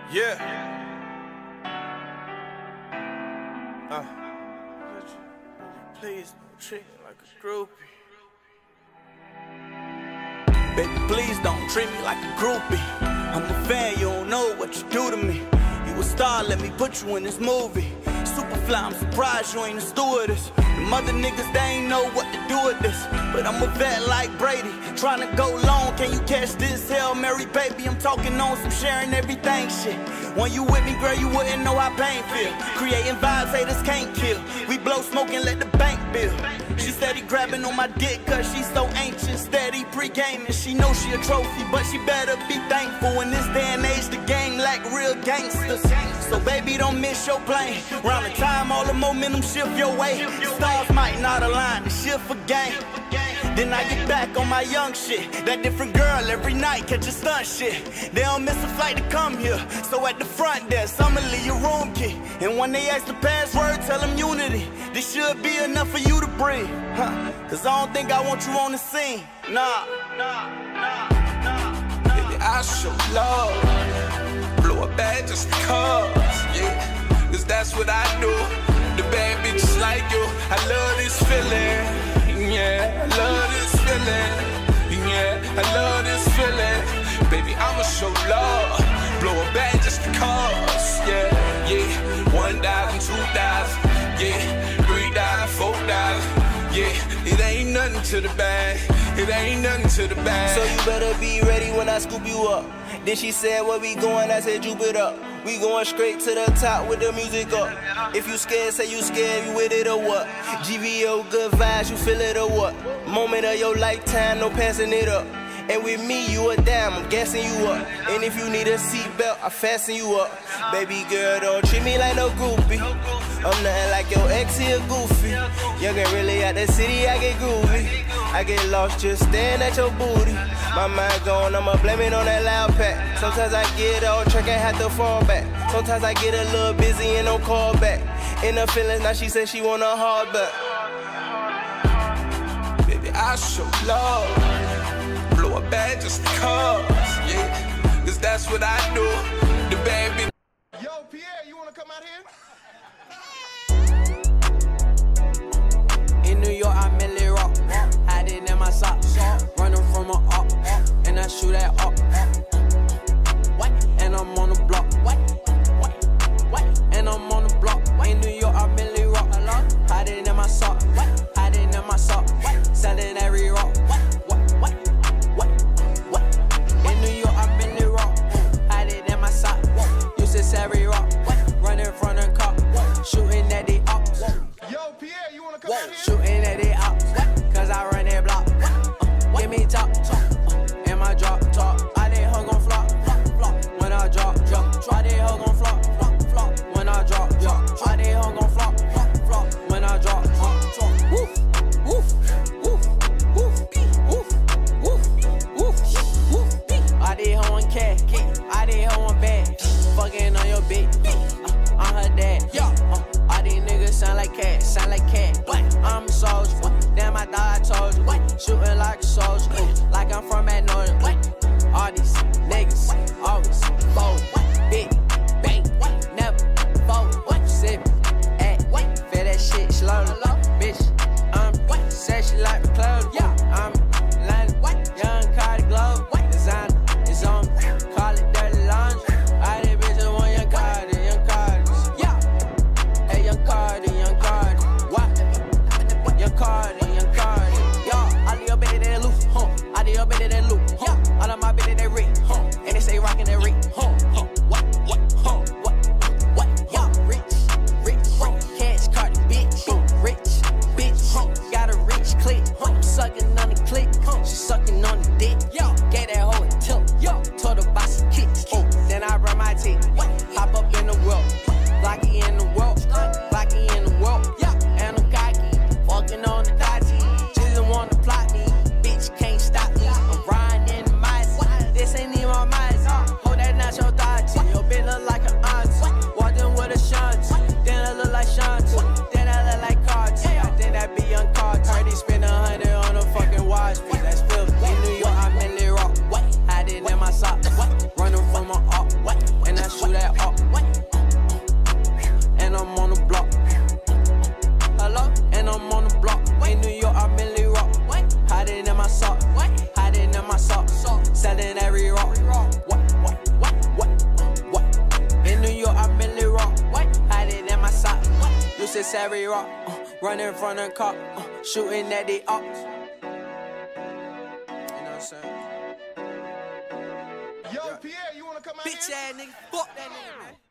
Yeah. Please don't treat me like a groupie. Baby, please don't treat me like a groupie. I'm a fan, you don't know what you do to me. You a star, let me put you in this movie. Superfly, I'm surprised you ain't a stewardess. Them other niggas, they ain't know what to do with this. But I'm a vet like Brady, trying to go long. Can you catch this Hail Mary, baby? I'm talking on some sharing everything shit. When you with me, girl, you wouldn't know how pain feel. Creating vibes, haters can't kill. We blow smoke and let the bank build. She steady grabbing on my dick cause she's so anxious. Steady pre-gaming, she knows she a trophy, but she better be thankful. In this day and age, the game lack real gangsters. So baby, don't miss your plane. Round the time, all the momentum shift your way. Stars might not align, the shift for game. Then I get back on my young shit. That different girl every night, catch a stunt shit. They don't miss a flight to come here. So at the front desk, I'ma leave your room key. And when they ask the password, tell them unity. This should be enough for you to breathe. Cause I don't think I want you on the scene. Nah. Baby, I show love. Blow a bag just cause, yeah. Cause that's what I do. The bad bitches like you. I love this feeling. Yeah, I love this feeling. Yeah, I love this feeling. Baby, I'ma show love. Blow a bag just because. Yeah. $1,000, $2,000. Yeah, $3,000, $4,000. Yeah, it ain't nothing to the bag. It ain't nothing to the bag. So you better be ready when I scoop you up. Then she said, where we going? I said, Jupe it up. We going straight to the top with the music up. If you scared, say you scared, you with it or what? GVO, good vibes, you feel it or what? Moment of your lifetime, no passing it up. And with me, you a dime, I'm gassing you up. And if you need a seatbelt, I fasten you up. Baby girl, don't treat me like no groupie. I'm nothing like your ex, he a goofy. You get really out the city, I get groovy. I get lost just staring at your booty. My mind gone, I'ma blame it on that loud pack. Sometimes I get off track and have to fall back. Sometimes I get a little busy and don't call back. In her feelings, now she said she want a hard back. Baby, I show love. Blow a bag just because, yeah. Cause that's what I do. The bad bitch. Yo, Pierre, you wanna come out here? In New York, I merely rock. Hiding in my socks. Running from a up. And I shoot at up. And I'm on the block. And I'm on the block. In New York, I merely rock. Hiding in my sock. Hiding in my sock. Selling every rock. In New York, I merely rock. Hiding in my sock. Used to every rock. Running from the cop. Shooting at the ops. Yo, Pierre, you wanna come out here? Shooting at the ops. Cause I run that block. Give me top. And my drop. I did hug on flop. When I drop. I did hug on flop. When I drop. I did hug on flop. When I drop. Woof. Woof. Woof. Woof. Woof. Woof. Woof. I did her one cat. I did her one bag. Fucking on your bitch. I'm her dad. All these niggas sound like cats. Sound like cat. I'm a soldier. Damn, I thought I told you. Shooting like a soldier. Like I'm from Magnolia. All these niggas always fold. Big bang. Never fold. Sip. Act. Feel that shit slowly. Bitch, I'm sexy like the club. I'm London. Young Cardi Glove. Designer is on me. Call it dirty laundry. I did bitches want young Cardi. Hey, young Cardi. What? Young Cardi. Yo, I did your baby that loop. I did your baby that loop. necessary rock. Running from the cop, shooting at the ops. You know what I'm saying? Yo, Pierre, you wanna come out Bitch here? ass nigga, fuck that nigga, man.